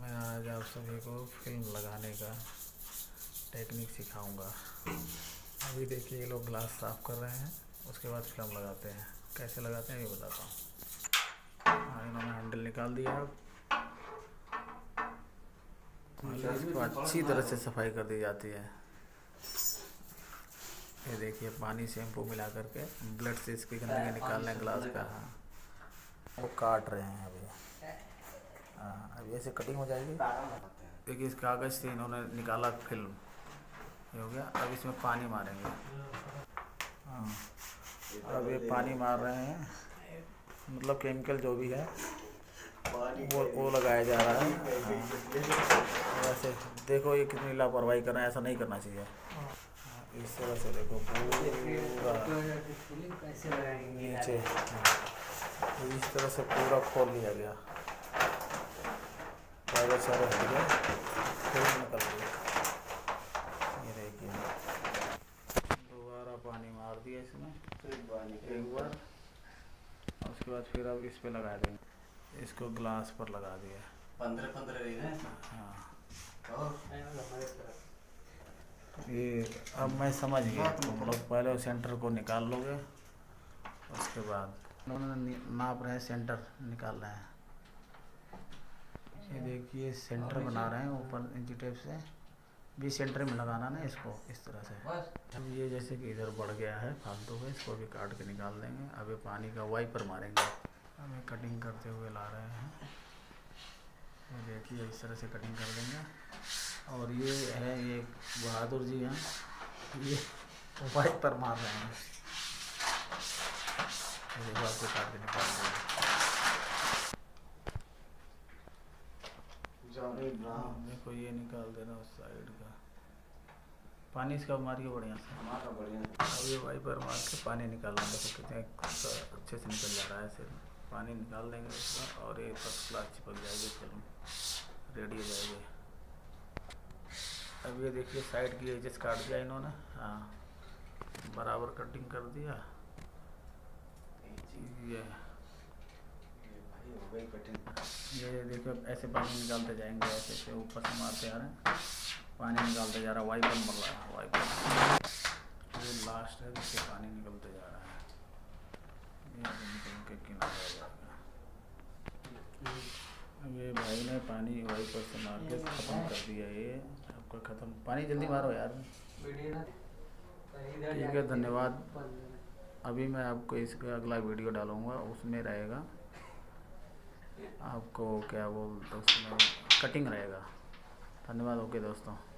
मैं आज आप सभी को फिल्म लगाने का टेक्निक सिखाऊंगा। अभी देखिए ये लोग ग्लास साफ कर रहे हैं, उसके बाद फिल्म लगाते हैं। कैसे लगाते हैं ये बताता हूँ। इन्होंने हैंडल निकाल दिया। इसको अच्छी तरह से सफाई कर दी जाती है। ये देखिए पानी शैम्पू मिला करके ब्लड से इसकी गंदगी निकालने ग्लास का। हाँ, वो काट रहे हैं अभी। हाँ, अभी ऐसे कटिंग हो जाएगी। देखिए इस कागज़ से इन्होंने निकाला फिल्म, ये हो गया। अब इसमें पानी मारेंगे। हाँ, अब ये पानी मार रहे हैं, मतलब केमिकल जो भी है वो लगाया जा रहा है। हाँ, वैसे देखो ये कितनी लापरवाही कर रहे हैं, ऐसा नहीं करना चाहिए। इस तरह से देखो पूरा नीचे, इस तरह से पूरा खोल लिया गया। कागज सारे हट गए, फिर निकल गया। ये देखिए दोबारा पानी मार दिया इसमें एक बार, और उसके बाद फिर अब इस पे लगा देंगे। इसको ग्लास पर लगा दिया। 15 हाँ, ये अब मैं समझ गया। तुम लोग पहले सेंटर को निकाल लोगे, उसके बाद उन्होंने नाप रहे हैं, सेंटर निकाल रहे हैं। ये देखिए सेंटर बना रहे हैं ऊपर इंची टेप से भी सेंटर में लगाना ना इसको, इस तरह से। अब ये जैसे कि इधर बढ़ गया है फालतू का, इसको भी काट के निकाल देंगे। अब ये पानी का वाइपर मारेंगे। अब ये कटिंग करते हुए ला रहे हैं। ये देखिए इस तरह से कटिंग कर देंगे। और ये है, ये बहादुर जी हैं, ये वाइपर मार रहे हैं। ये बात को काट के निकाल देंगे। देखो ये निकाल देना उस साइड का पानी, इसका मारिए बढ़िया से। अब ये वाइपर मार के पानी निकालना। देखो कितने अच्छे से निकल जा रहा है। ऐसे पानी निकाल देंगे इसका, और ये फर्स्ट क्लास चिपक जाएगी, फिल्म रेडी हो जाएगी। अब ये देखिए साइड की एजेस काट दिया इन्होंने। हाँ, बराबर कटिंग कर दिया। ये देखो ऐसे पानी निकालते जाएंगे, ऐसे से ऊपर से मारते आ रहे हैं, पानी निकालते जा रहा है। वाइपर मर रहा है, वाइपर ये लास्ट है जिससे पानी निकलते जा रहा है। ये निकल के किनारे आ जाएगा। अब ये भाई ने पानी वाइपर से मार के ख़त्म कर दिया। ये आपका ख़त्म। पानी जल्दी मारो यार। ठीक है, धन्यवाद। अभी मैं आपको इसका अगला वीडियो डालूँगा, उसमें रहेगा आपको क्या बोलते हैं, उसमें कटिंग रहेगा। धन्यवाद। ओके दोस्तों।